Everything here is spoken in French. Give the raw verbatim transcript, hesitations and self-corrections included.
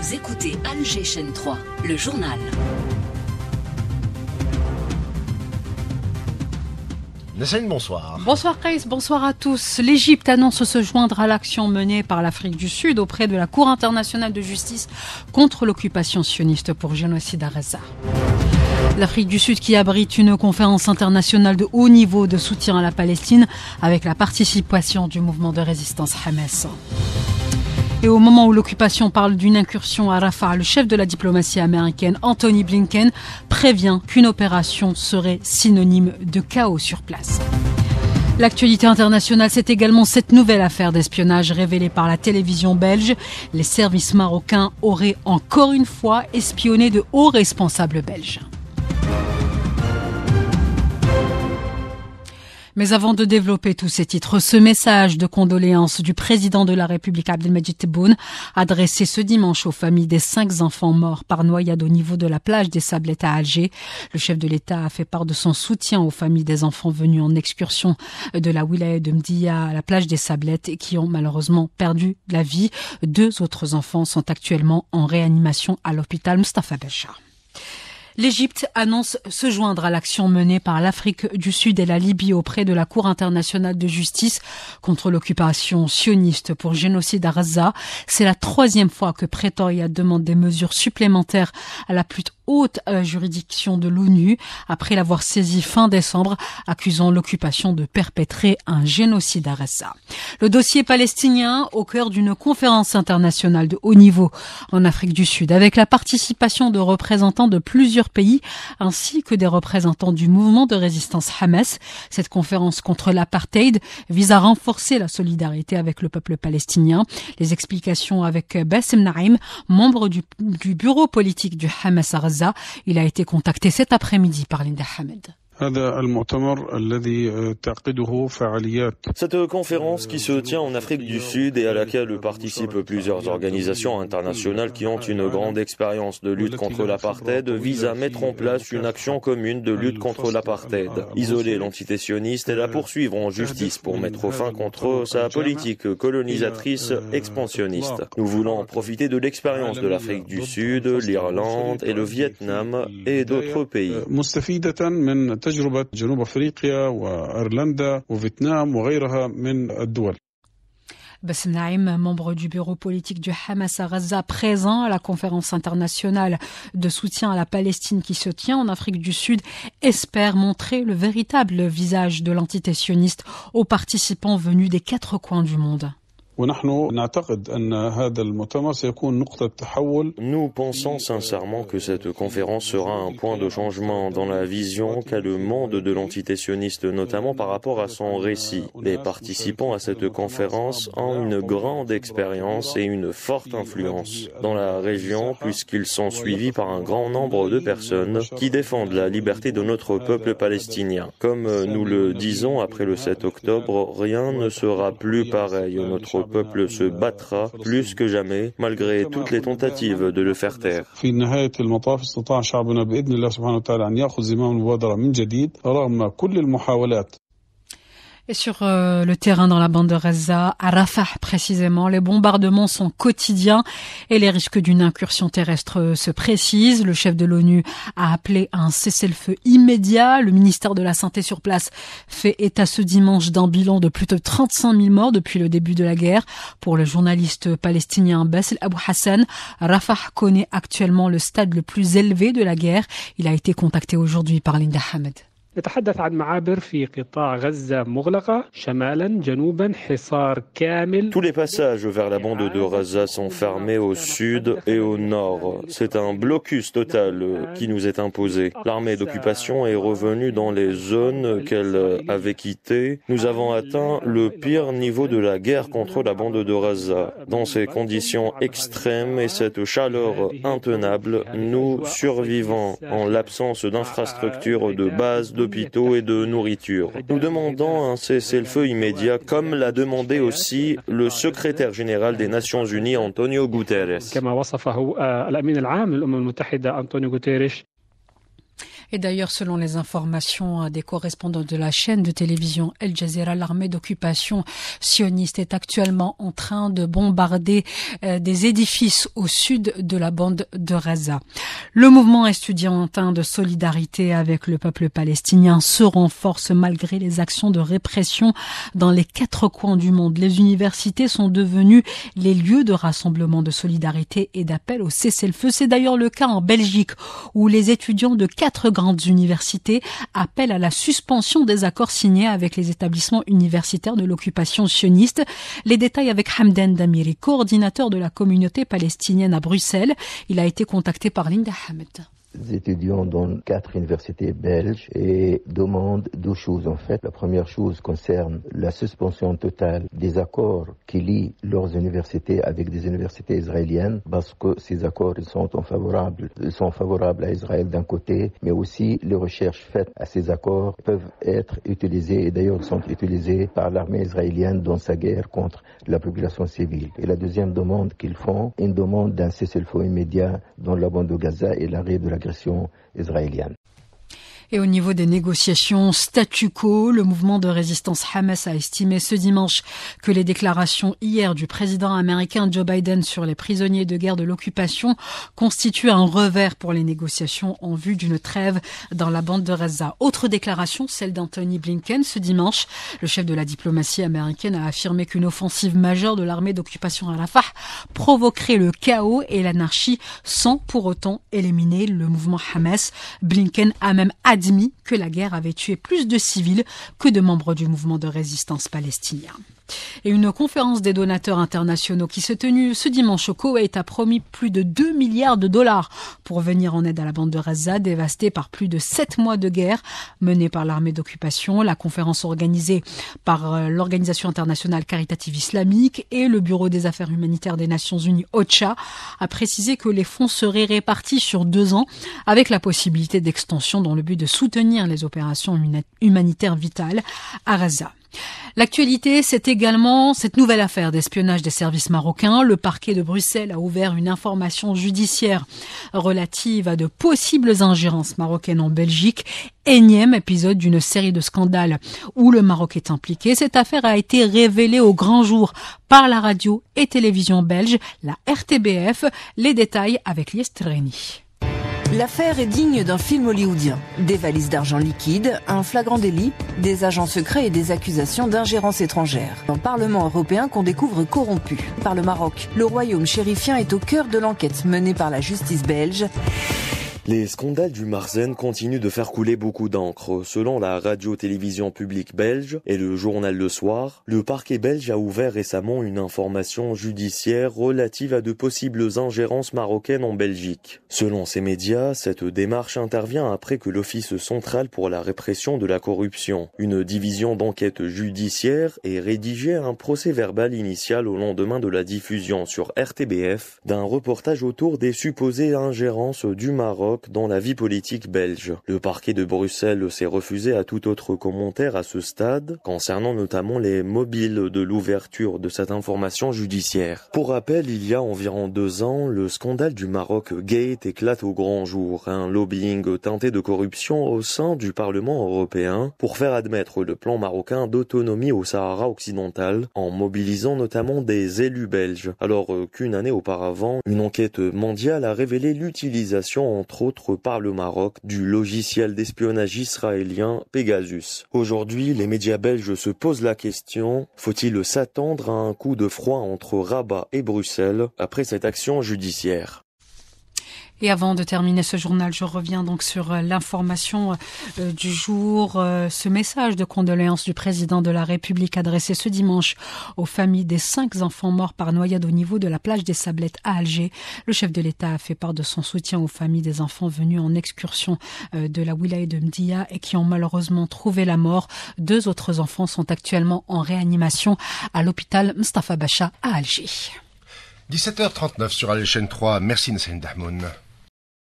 Vous écoutez Alger chaîne trois, le journal. Nassine, bonsoir. Bonsoir Kais, bonsoir à tous. L'Égypte annonce se joindre à l'action menée par l'Afrique du Sud auprès de la Cour internationale de justice contre l'occupation sioniste pour génocide à Gaza. L'Afrique du Sud qui abrite une conférence internationale de haut niveau de soutien à la Palestine avec la participation du mouvement de résistance Hamas. Et au moment où l'occupation parle d'une incursion à Rafah, le chef de la diplomatie américaine, Anthony Blinken, prévient qu'une opération serait synonyme de chaos sur place. L'actualité internationale, c'est également cette nouvelle affaire d'espionnage révélée par la télévision belge. Les services marocains auraient encore une fois espionné de hauts responsables belges. Mais avant de développer tous ces titres, ce message de condoléances du président de la République Abdelmadjid Tebboune, adressé ce dimanche aux familles des cinq enfants morts par noyade au niveau de la plage des Sablettes à Alger. Le chef de l'État a fait part de son soutien aux familles des enfants venus en excursion de la wilaya de Mdia à la plage des Sablettes et qui ont malheureusement perdu la vie. Deux autres enfants sont actuellement en réanimation à l'hôpital Mustafa Bechar. L'Égypte annonce se joindre à l'action menée par l'Afrique du Sud et la Libye auprès de la Cour internationale de justice contre l'occupation sioniste pour génocide à Gaza. C'est la troisième fois que Pretoria demande des mesures supplémentaires à la plus haute juridiction de l'ONU après l'avoir saisie fin décembre, accusant l'occupation de perpétrer un génocide à Gaza. Le dossier palestinien au cœur d'une conférence internationale de haut niveau en Afrique du Sud avec la participation de représentants de plusieurs pays ainsi que des représentants du mouvement de résistance Hamas. Cette conférence contre l'apartheid vise à renforcer la solidarité avec le peuple palestinien. Les explications avec Bassem Naïm, membre du, du bureau politique du Hamas à Gaza. Il a été contacté cet après-midi par Linda Hamed. Cette conférence qui se tient en Afrique du Sud et à laquelle participent plusieurs organisations internationales qui ont une grande expérience de lutte contre l'apartheid vise à mettre en place une action commune de lutte contre l'apartheid, isoler l'entité sioniste et la poursuivre en justice pour mettre fin contre sa politique colonisatrice expansionniste. Nous voulons profiter de l'expérience de l'Afrique du Sud, l'Irlande et le Vietnam et d'autres pays. تجربة جنوب أفريقيا وأيرلندا وفيتنام وغيرها من الدول. Bassem Naïm, membre du bureau politique du Hamas à Gaza, présent à la conférence internationale de soutien à la Palestine qui se tient en Afrique du Sud, espère montrer le véritable visage de l'entité sioniste aux participants venus des quatre coins du monde. Nous pensons sincèrement que cette conférence sera un point de changement dans la vision qu'a le monde de l'entité sioniste, notamment par rapport à son récit. Les participants à cette conférence ont une grande expérience et une forte influence dans la région puisqu'ils sont suivis par un grand nombre de personnes qui défendent la liberté de notre peuple palestinien. Comme nous le disons après le sept octobre, rien ne sera plus pareil. Notre Le peuple se battra plus que jamais, malgré toutes les tentatives de le faire taire. Et sur euh, le terrain dans la bande de Gaza, à Rafah précisément, les bombardements sont quotidiens et les risques d'une incursion terrestre se précisent. Le chef de l'ONU a appelé à un cessez-le-feu immédiat. Le ministère de la Santé sur place fait état ce dimanche d'un bilan de plus de trente-cinq mille morts depuis le début de la guerre. Pour le journaliste palestinien Bassel Abou Hassan, Rafah connaît actuellement le stade le plus élevé de la guerre. Il a été contacté aujourd'hui par Linda Hamed. نتحدث عن معابر في قطاع غزة مغلقة شمالا جنوبا حصار كامل. Tous les passages vers la bande de Gaza sont fermés au sud et au nord. C'est un blocus total qui nous est imposé. L'armée d'occupation est revenue dans les zones qu'elle avait quittées. Nous avons atteint le pire niveau de la guerre contre la bande de Gaza. Dans ces conditions extrêmes et cette chaleur intenable, nous survivons en l'absence d'infrastructures de base, d'hôpitaux et de nourriture. Nous demandons un cessez-le-feu immédiat, comme l'a demandé aussi le secrétaire général des Nations Unies, Antonio Guterres. Et d'ailleurs, selon les informations des correspondants de la chaîne de télévision Al Jazeera, l'armée d'occupation sioniste est actuellement en train de bombarder euh, des édifices au sud de la bande de Gaza. Le mouvement estudiantin de solidarité avec le peuple palestinien se renforce malgré les actions de répression dans les quatre coins du monde. Les universités sont devenues les lieux de rassemblement de solidarité et d'appel au cessez-le-feu. C'est d'ailleurs le cas en Belgique, où les étudiants de quatre grandes universités appellent à la suspension des accords signés avec les établissements universitaires de l'occupation sioniste. Les détails avec Hamdan Damiri, coordinateur de la communauté palestinienne à Bruxelles. Il a été contacté par Linda Hamed. Des étudiants dans quatre universités belges et demandent deux choses en fait. La première chose concerne la suspension totale des accords qui lient leurs universités avec des universités israéliennes parce que ces accords ils sont favorables, ils sont favorables à Israël d'un côté, mais aussi les recherches faites à ces accords peuvent être utilisées et d'ailleurs sont utilisées par l'armée israélienne dans sa guerre contre la population civile. Et la deuxième demande qu'ils font, une demande d'un cessez-le-feu immédiat dans la bande de Gaza et l'arrêt de l'agression israélienne. Et au niveau des négociations statu quo, le mouvement de résistance Hamas a estimé ce dimanche que les déclarations hier du président américain Joe Biden sur les prisonniers de guerre de l'occupation constituent un revers pour les négociations en vue d'une trêve dans la bande de Gaza. Autre déclaration, celle d'Anthony Blinken ce dimanche. Le chef de la diplomatie américaine a affirmé qu'une offensive majeure de l'armée d'occupation à Rafah provoquerait le chaos et l'anarchie sans pour autant éliminer le mouvement Hamas. Blinken a même admis que la guerre avait tué plus de civils que de membres du mouvement de résistance palestinien. Et une conférence des donateurs internationaux qui s'est tenue ce dimanche au Koweït a promis plus de deux milliards de dollars pour venir en aide à la bande de Gaza, dévastée par plus de sept mois de guerre menée par l'armée d'occupation. La conférence organisée par l'Organisation internationale caritative islamique et le Bureau des affaires humanitaires des Nations unies, OCHA, a précisé que les fonds seraient répartis sur deux ans avec la possibilité d'extension dans le but de soutenir les opérations humanitaires vitales à Gaza. L'actualité, c'est également cette nouvelle affaire d'espionnage des services marocains. Le parquet de Bruxelles a ouvert une information judiciaire relative à de possibles ingérences marocaines en Belgique. Énième épisode d'une série de scandales où le Maroc est impliqué. Cette affaire a été révélée au grand jour par la radio et télévision belge, la R T B F. Les détails avec Lies Treni. L'affaire est digne d'un film hollywoodien. Des valises d'argent liquide, un flagrant délit, des agents secrets et des accusations d'ingérence étrangère. Un Parlement européen qu'on découvre corrompu par le Maroc. Le royaume chérifien est au cœur de l'enquête menée par la justice belge. Les scandales du Marzen continuent de faire couler beaucoup d'encre. Selon la radio-télévision publique belge et le journal Le Soir, le parquet belge a ouvert récemment une information judiciaire relative à de possibles ingérences marocaines en Belgique. Selon ces médias, cette démarche intervient après que l'Office central pour la répression de la corruption, une division d'enquête judiciaire, ait rédigé un procès-verbal initial au lendemain de la diffusion sur R T B F d'un reportage autour des supposées ingérences du Maroc dans la vie politique belge. Le parquet de Bruxelles s'est refusé à tout autre commentaire à ce stade, concernant notamment les mobiles de l'ouverture de cette information judiciaire. Pour rappel, il y a environ deux ans, le scandale du Maroc Gate éclate au grand jour, un lobbying teinté de corruption au sein du Parlement européen pour faire admettre le plan marocain d'autonomie au Sahara occidental, en mobilisant notamment des élus belges, alors qu'une année auparavant, une enquête mondiale a révélé l'utilisation entre autres par le Maroc du logiciel d'espionnage israélien Pegasus. Aujourd'hui, les médias belges se posent la question, faut-il s'attendre à un coup de froid entre Rabat et Bruxelles après cette action judiciaire ? Et avant de terminer ce journal, je reviens donc sur l'information euh, du jour, euh, ce message de condoléances du président de la République adressé ce dimanche aux familles des cinq enfants morts par noyade au niveau de la plage des Sablettes à Alger. Le chef de l'État a fait part de son soutien aux familles des enfants venus en excursion euh, de la wilaya de Mdia et qui ont malheureusement trouvé la mort. Deux autres enfants sont actuellement en réanimation à l'hôpital Mustafa Bacha à Alger. dix-sept heures trente-neuf sur la chaîne trois. Merci Nassim Dahmoun.